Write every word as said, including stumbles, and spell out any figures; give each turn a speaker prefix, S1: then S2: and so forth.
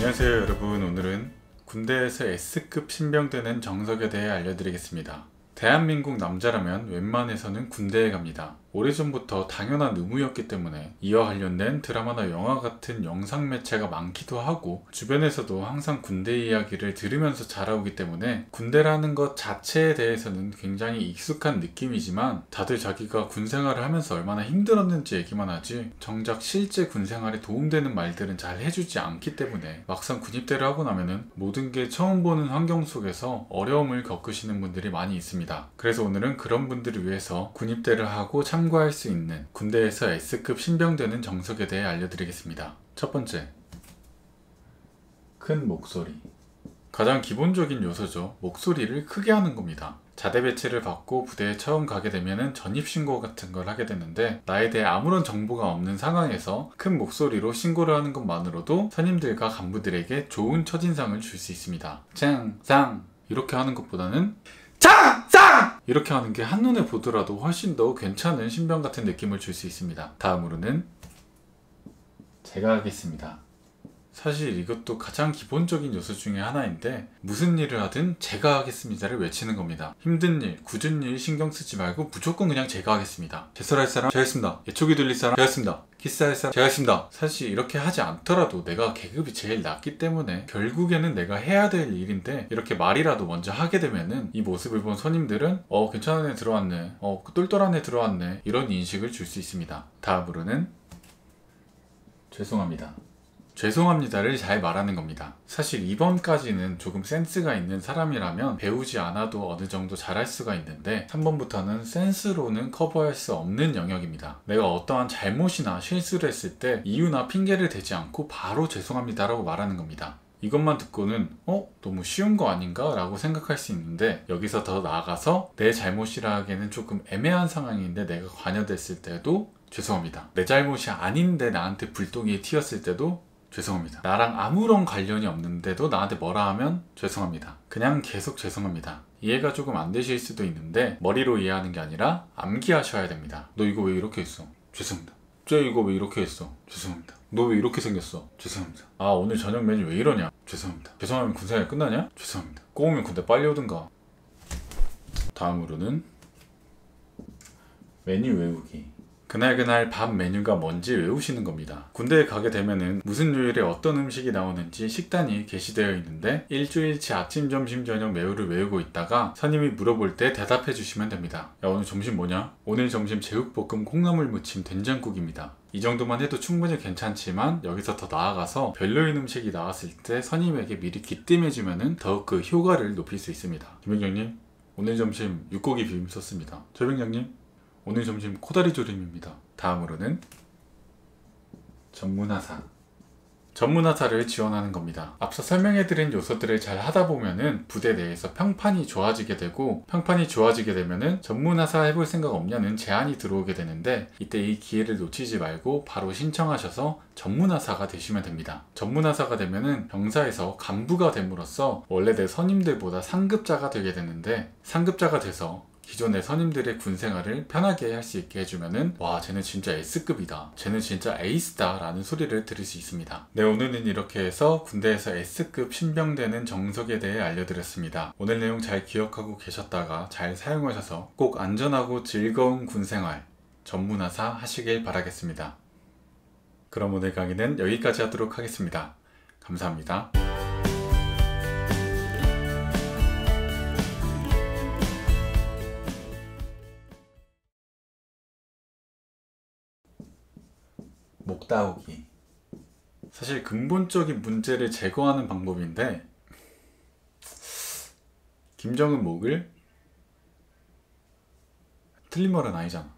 S1: 안녕하세요 여러분. 오늘은 군대에서 S급 신병되는 정석에 대해 알려드리겠습니다. 대한민국 남자라면 웬만해서는 군대에 갑니다. 오래전부터 당연한 의무였기 때문에 이와 관련된 드라마나 영화 같은 영상 매체가 많기도 하고 주변에서도 항상 군대 이야기를 들으면서 자라오기 때문에 군대라는 것 자체에 대해서는 굉장히 익숙한 느낌이지만 다들 자기가 군생활을 하면서 얼마나 힘들었는지 얘기만 하지 정작 실제 군생활에 도움되는 말들은 잘 해주지 않기 때문에 막상 군입대를 하고 나면은 모든 게 처음 보는 환경 속에서 어려움을 겪으시는 분들이 많이 있습니다. 그래서 오늘은 그런 분들을 위해서 군입대를 하고 참고할 수 있는 군대에서 S급 신병되는 정석에 대해 알려드리겠습니다. 첫 번째, 큰 목소리. 가장 기본적인 요소죠. 목소리를 크게 하는 겁니다. 자대 배치를 받고 부대에 처음 가게 되면 전입신고 같은 걸 하게 되는데 나에 대해 아무런 정보가 없는 상황에서 큰 목소리로 신고를 하는 것만으로도 선임들과 간부들에게 좋은 첫인상을 줄 수 있습니다. 짱! 짱! 이렇게 하는 것보다는 짱! 짱! 이렇게 하는 게 한눈에 보더라도 훨씬 더 괜찮은 신병 같은 느낌을 줄 수 있습니다. 다음으로는 제가 하겠습니다. 사실 이것도 가장 기본적인 요소 중에 하나인데 무슨 일을 하든 제가 하겠습니다를 외치는 겁니다. 힘든 일, 굳은 일 신경 쓰지 말고 무조건 그냥 제가 하겠습니다. 제설할 사람 제가 했습니다. 예초기 돌릴 사람 제가 했습니다. 키스할 사람 제가 했습니다. 사실 이렇게 하지 않더라도 내가 계급이 제일 낮기 때문에 결국에는 내가 해야 될 일인데 이렇게 말이라도 먼저 하게 되면은 이 모습을 본 손님들은 어 괜찮은 애 들어왔네, 어 똘똘한 애 들어왔네, 이런 인식을 줄 수 있습니다. 다음으로는 죄송합니다. 죄송합니다를 잘 말하는 겁니다. 사실 이 번까지는 조금 센스가 있는 사람이라면 배우지 않아도 어느 정도 잘할 수가 있는데 삼 번부터는 센스로는 커버할 수 없는 영역입니다. 내가 어떠한 잘못이나 실수를 했을 때 이유나 핑계를 대지 않고 바로 죄송합니다 라고 말하는 겁니다. 이것만 듣고는 어? 너무 쉬운 거 아닌가? 라고 생각할 수 있는데 여기서 더 나아가서 내 잘못이라 하기에는 조금 애매한 상황인데 내가 관여됐을 때도 죄송합니다. 내 잘못이 아닌데 나한테 불똥이 튀었을 때도 죄송합니다. 나랑 아무런 관련이 없는데도 나한테 뭐라 하면 죄송합니다. 그냥 계속 죄송합니다. 이해가 조금 안 되실 수도 있는데 머리로 이해하는 게 아니라 암기하셔야 됩니다. 너 이거 왜 이렇게 했어? 죄송합니다. 쟤 이거 왜 이렇게 했어? 죄송합니다. 너 왜 이렇게 생겼어? 죄송합니다. 아 오늘 저녁 메뉴 왜 이러냐? 죄송합니다. 죄송하면 군생활 끝나냐? 죄송합니다. 꼬우면 군대 빨리 오든가. 다음으로는 메뉴 외우기. 그날그날 밥 메뉴가 뭔지 외우시는 겁니다. 군대에 가게 되면은 무슨 요일에 어떤 음식이 나오는지 식단이 게시되어 있는데 일주일치 아침, 점심, 저녁 메뉴를 외우고 있다가 선임이 물어볼 때 대답해 주시면 됩니다. 야 오늘 점심 뭐냐? 오늘 점심 제육볶음 콩나물 무침 된장국입니다. 이 정도만 해도 충분히 괜찮지만 여기서 더 나아가서 별로인 음식이 나왔을 때 선임에게 미리 귀띔해주면 더욱 그 효과를 높일 수 있습니다. 김병장님 오늘 점심 육고기 비빔 썼습니다. 최병장님 오늘 점심 코다리 조림입니다. 다음으로는 전문하사. 전문하사를 지원하는 겁니다. 앞서 설명해드린 요소들을 잘 하다 보면은 부대 내에서 평판이 좋아지게 되고 평판이 좋아지게 되면은 전문하사 해볼 생각 없냐는 제안이 들어오게 되는데 이때 이 기회를 놓치지 말고 바로 신청하셔서 전문하사가 되시면 됩니다. 전문하사가 되면은 병사에서 간부가 됨으로써 원래 내 선임들보다 상급자가 되게 되는데 상급자가 돼서 기존의 선임들의 군생활을 편하게 할 수 있게 해주면은 와 쟤는 진짜 S급이다, 쟤는 진짜 에이스다 라는 소리를 들을 수 있습니다. 네, 오늘은 이렇게 해서 군대에서 S급 신병되는 정석에 대해 알려드렸습니다. 오늘 내용 잘 기억하고 계셨다가 잘 사용하셔서 꼭 안전하고 즐거운 군생활 전문하사 하시길 바라겠습니다. 그럼 오늘 강의는 여기까지 하도록 하겠습니다. 감사합니다. 목 다우기. 사실 근본적인 문제를 제거하는 방법인데 김정은 목을 틀린 말은 아니잖아.